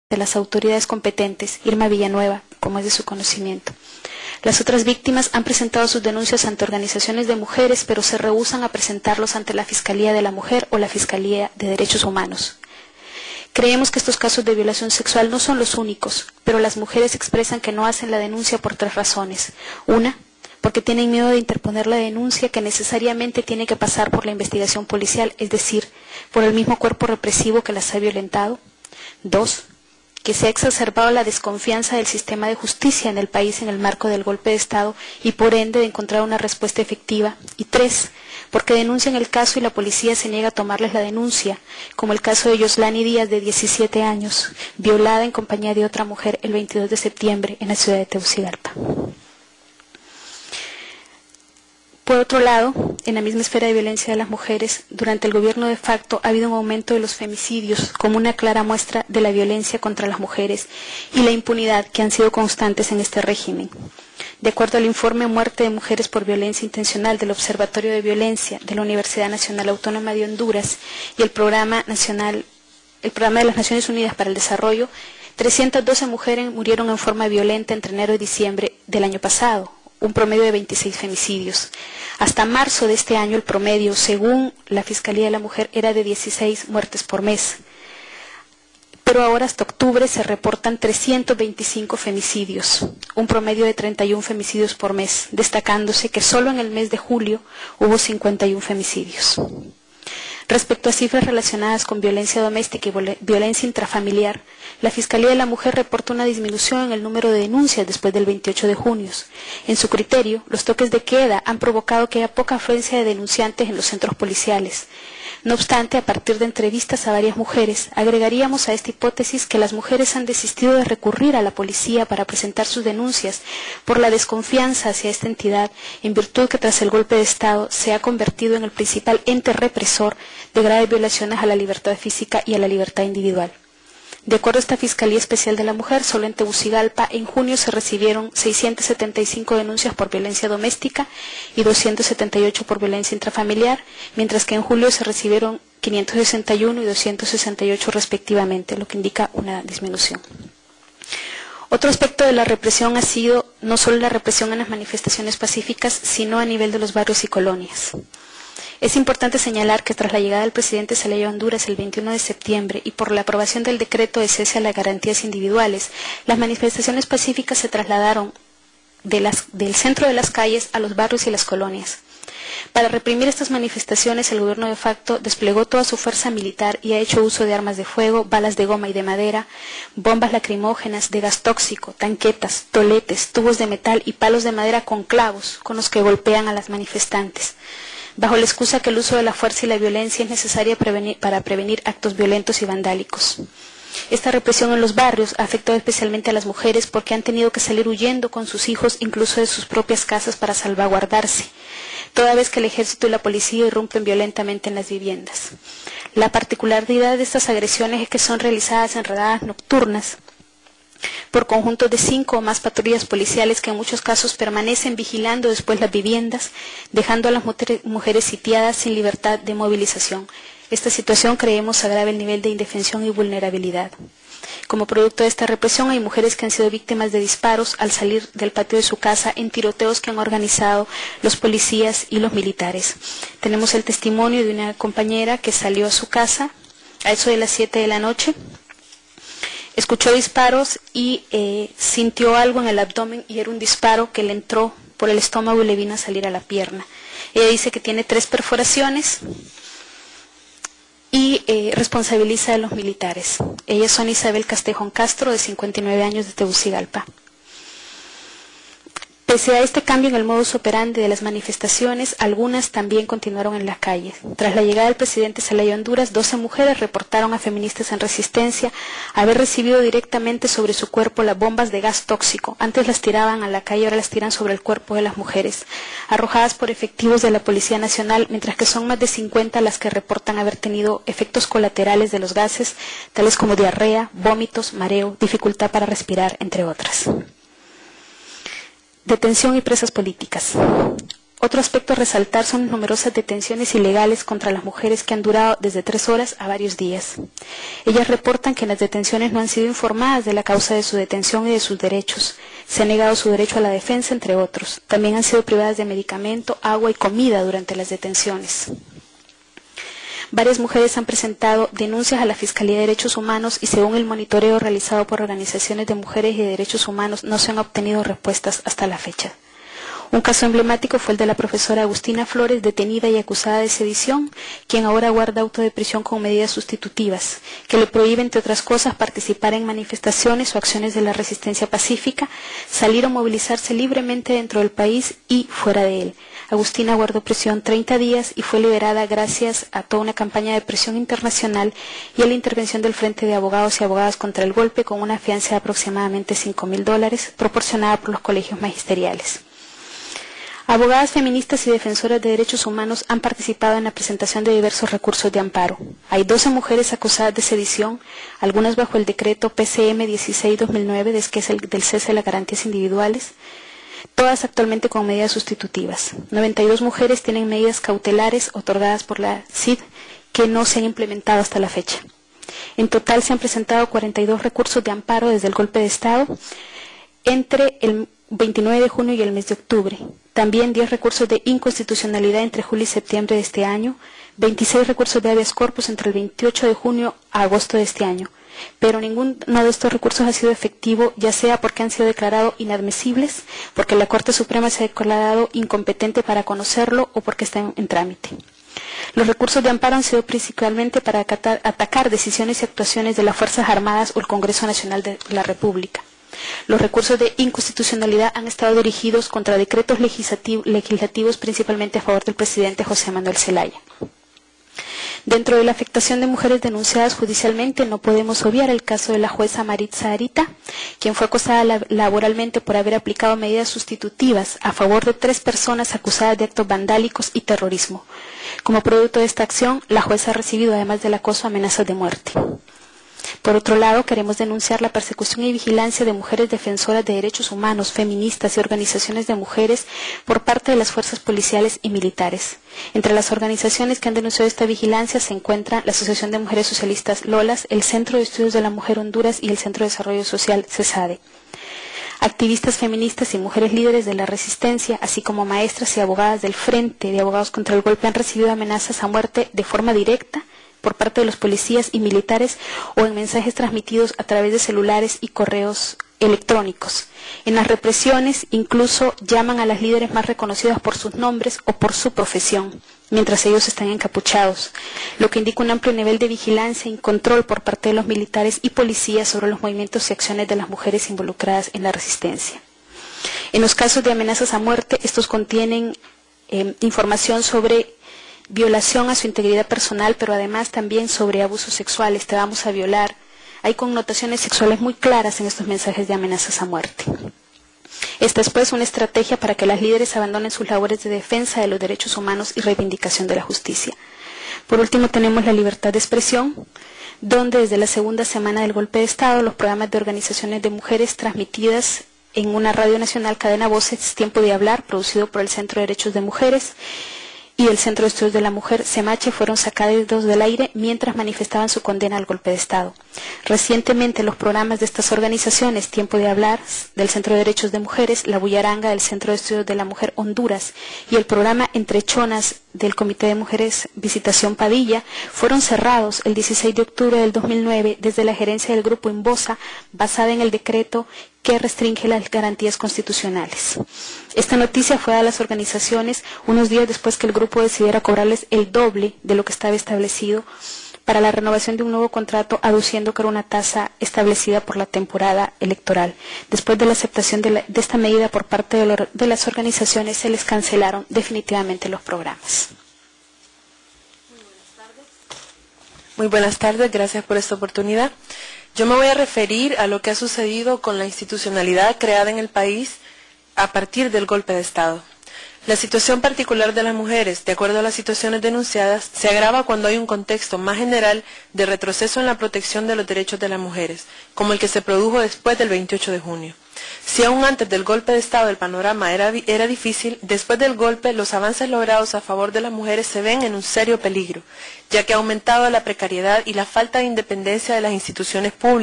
de las autoridades competentes, Irma Villanueva, como es de su conocimiento. Las otras víctimas han presentado sus denuncias ante organizaciones de mujeres, pero se rehúsan a presentarlos ante la Fiscalía de la Mujer o la Fiscalía de Derechos Humanos. Creemos que estos casos de violación sexual no son los únicos, pero las mujeres expresan que no hacen la denuncia por 3 razones. Una, porque tienen miedo de interponer la denuncia que necesariamente tiene que pasar por la investigación policial, es decir, por el mismo cuerpo represivo que las ha violentado. 2, que se ha exacerbado la desconfianza del sistema de justicia en el país en el marco del golpe de Estado y por ende de encontrar una respuesta efectiva. Y 3, porque denuncian el caso y la policía se niega a tomarles la denuncia, como el caso de Yoslani Díaz, de 17 años, violada en compañía de otra mujer el 22 de septiembre en la ciudad de Tegucigalpa. Por otro lado, en la misma esfera de violencia de las mujeres, durante el gobierno de facto ha habido un aumento de los femicidios como una clara muestra de la violencia contra las mujeres y la impunidad que han sido constantes en este régimen. De acuerdo al informe Muerte de Mujeres por Violencia Intencional del Observatorio de Violencia de la Universidad Nacional Autónoma de Honduras y el Programa de las Naciones Unidas para el Desarrollo, 312 mujeres murieron en forma violenta entre enero y diciembre del año pasado, un promedio de 26 femicidios. Hasta marzo de este año el promedio, según la Fiscalía de la Mujer, era de 16 muertes por mes. Pero ahora hasta octubre se reportan 325 femicidios, un promedio de 31 femicidios por mes, destacándose que solo en el mes de julio hubo 51 femicidios. Respecto a cifras relacionadas con violencia doméstica y violencia intrafamiliar, la Fiscalía de la Mujer reporta una disminución en el número de denuncias después del 28 de junio. En su criterio, los toques de queda han provocado que haya poca afluencia de denunciantes en los centros policiales. No obstante, a partir de entrevistas a varias mujeres, agregaríamos a esta hipótesis que las mujeres han desistido de recurrir a la policía para presentar sus denuncias por la desconfianza hacia esta entidad, en virtud que tras el golpe de Estado se ha convertido en el principal ente represor de graves violaciones a la libertad física y a la libertad individual. De acuerdo a esta Fiscalía Especial de la Mujer, solo en Tegucigalpa en junio se recibieron 675 denuncias por violencia doméstica y 278 por violencia intrafamiliar, mientras que en julio se recibieron 561 y 268 respectivamente, lo que indica una disminución. Otro aspecto de la represión ha sido no solo la represión en las manifestaciones pacíficas, sino a nivel de los barrios y colonias. Es importante señalar que tras la llegada del presidente Zelaya a Honduras el 21 de septiembre y por la aprobación del decreto de cese a las garantías individuales, las manifestaciones pacíficas se trasladaron del centro de las calles a los barrios y las colonias. Para reprimir estas manifestaciones, el gobierno de facto desplegó toda su fuerza militar y ha hecho uso de armas de fuego, balas de goma y de madera, bombas lacrimógenas, de gas tóxico, tanquetas, toletes, tubos de metal y palos de madera con clavos con los que golpean a las manifestantes, bajo la excusa que el uso de la fuerza y la violencia es necesaria para prevenir actos violentos y vandálicos. Esta represión en los barrios ha afectado especialmente a las mujeres porque han tenido que salir huyendo con sus hijos incluso de sus propias casas para salvaguardarse, toda vez que el ejército y la policía irrumpen violentamente en las viviendas. La particularidad de estas agresiones es que son realizadas en redadas nocturnas por conjuntos de 5 o más patrullas policiales que en muchos casos permanecen vigilando después las viviendas, dejando a las mujeres sitiadas sin libertad de movilización. Esta situación creemos agrava el nivel de indefensión y vulnerabilidad. Como producto de esta represión hay mujeres que han sido víctimas de disparos al salir del patio de su casa en tiroteos que han organizado los policías y los militares. Tenemos el testimonio de una compañera que salió a su casa a eso de las 7 de la noche, escuchó disparos y sintió algo en el abdomen y era un disparo que le entró por el estómago y le vino a salir a la pierna. Ella dice que tiene 3 perforaciones y responsabiliza a los militares. Ellas son Isabel Castejón Castro, de 59 años, de Tegucigalpa. Pese a este cambio en el modus operandi de las manifestaciones, algunas también continuaron en la calle. Tras la llegada del presidente Zelaya a Honduras, 12 mujeres reportaron a Feministas en Resistencia haber recibido directamente sobre su cuerpo las bombas de gas tóxico. Antes las tiraban a la calle, ahora las tiran sobre el cuerpo de las mujeres, arrojadas por efectivos de la Policía Nacional, mientras que son más de 50 las que reportan haber tenido efectos colaterales de los gases, tales como diarrea, vómitos, mareo, dificultad para respirar, entre otras. Detención y presas políticas. Otro aspecto a resaltar son las numerosas detenciones ilegales contra las mujeres que han durado desde 3 horas a varios días. Ellas reportan que en las detenciones no han sido informadas de la causa de su detención y de sus derechos. Se ha negado su derecho a la defensa, entre otros. También han sido privadas de medicamento, agua y comida durante las detenciones. Varias mujeres han presentado denuncias a la Fiscalía de Derechos Humanos y según el monitoreo realizado por organizaciones de mujeres y de derechos humanos no se han obtenido respuestas hasta la fecha. Un caso emblemático fue el de la profesora Agustina Flores, detenida y acusada de sedición, quien ahora guarda auto de prisión con medidas sustitutivas, que le prohíbe, entre otras cosas, participar en manifestaciones o acciones de la resistencia pacífica, salir o movilizarse libremente dentro del país y fuera de él. Agustina guardó prisión 30 días y fue liberada gracias a toda una campaña de presión internacional y a la intervención del Frente de Abogados y Abogadas contra el Golpe con una fianza de aproximadamente $5.000 proporcionada por los colegios magisteriales. Abogadas feministas y defensoras de derechos humanos han participado en la presentación de diversos recursos de amparo. Hay 12 mujeres acusadas de sedición, algunas bajo el decreto PCM 16-2009, que es el del cese de las garantías individuales, todas actualmente con medidas sustitutivas. 92 mujeres tienen medidas cautelares otorgadas por la CID que no se han implementado hasta la fecha. En total se han presentado 42 recursos de amparo desde el golpe de Estado entre el 29 de junio y el mes de octubre. También 10 recursos de inconstitucionalidad entre julio y septiembre de este año, 26 recursos de habeas corpus entre el 28 de junio a agosto de este año. Pero ninguno de estos recursos ha sido efectivo, ya sea porque han sido declarados inadmisibles, porque la Corte Suprema se ha declarado incompetente para conocerlo o porque están en trámite. Los recursos de amparo han sido principalmente para atacar decisiones y actuaciones de las Fuerzas Armadas o el Congreso Nacional de la República. Los recursos de inconstitucionalidad han estado dirigidos contra decretos legislativos principalmente a favor del presidente José Manuel Zelaya. Dentro de la afectación de mujeres denunciadas judicialmente no podemos obviar el caso de la jueza Maritza Arita, quien fue acusada laboralmente por haber aplicado medidas sustitutivas a favor de 3 personas acusadas de actos vandálicos y terrorismo. Como producto de esta acción, la jueza ha recibido, además del acoso, amenazas de muerte. Por otro lado, queremos denunciar la persecución y vigilancia de mujeres defensoras de derechos humanos, feministas y organizaciones de mujeres por parte de las fuerzas policiales y militares. Entre las organizaciones que han denunciado esta vigilancia se encuentran la Asociación de Mujeres Socialistas Lolas, el Centro de Estudios de la Mujer Honduras y el Centro de Desarrollo Social CESADE. Activistas feministas y mujeres líderes de la resistencia, así como maestras y abogadas del Frente de Abogados contra el Golpe han recibido amenazas a muerte de forma directa por parte de los policías y militares o en mensajes transmitidos a través de celulares y correos electrónicos. En las represiones incluso llaman a las líderes más reconocidas por sus nombres o por su profesión, mientras ellos están encapuchados, lo que indica un amplio nivel de vigilancia y control por parte de los militares y policías sobre los movimientos y acciones de las mujeres involucradas en la resistencia. En los casos de amenazas a muerte, estos contienen información sobre violación a su integridad personal, pero además también sobre abusos sexuales, te vamos a violar. Hay connotaciones sexuales muy claras en estos mensajes de amenazas a muerte. Esta es pues una estrategia para que las líderes abandonen sus labores de defensa de los derechos humanos y reivindicación de la justicia. Por último tenemos la libertad de expresión, donde desde la segunda semana del golpe de Estado los programas de organizaciones de mujeres transmitidas en una radio nacional, Cadena Voces, Tiempo de Hablar, producido por el Centro de Derechos de Mujeres, y el Centro de Estudios de la Mujer, CEMACHE, fueron sacados del aire mientras manifestaban su condena al golpe de Estado. Recientemente los programas de estas organizaciones, Tiempo de Hablar, del Centro de Derechos de Mujeres, La Bullaranga, del Centro de Estudios de la Mujer Honduras, y el programa Entre Chonas, del Comité de Mujeres Visitación Padilla, fueron cerrados el 16 de octubre del 2009 desde la gerencia del Grupo Imbosa, basada en el decreto que restringe las garantías constitucionales. Esta noticia fue a las organizaciones unos días después que el grupo decidiera cobrarles el doble de lo que estaba establecido para la renovación de un nuevo contrato, aduciendo que era una tasa establecida por la temporada electoral. Después de la aceptación de esta medida por parte de las organizaciones, se les cancelaron definitivamente los programas. Muy buenas tardes, gracias por esta oportunidad. Yo me voy a referir a lo que ha sucedido con la institucionalidad creada en el país a partir del golpe de Estado. La situación particular de las mujeres, de acuerdo a las situaciones denunciadas, se agrava cuando hay un contexto más general de retroceso en la protección de los derechos de las mujeres, como el que se produjo después del 28 de junio. Si aún antes del golpe de Estado el panorama era difícil, después del golpe los avances logrados a favor de las mujeres se ven en un serio peligro, ya que ha aumentado la precariedad y la falta de independencia de las instituciones públicas.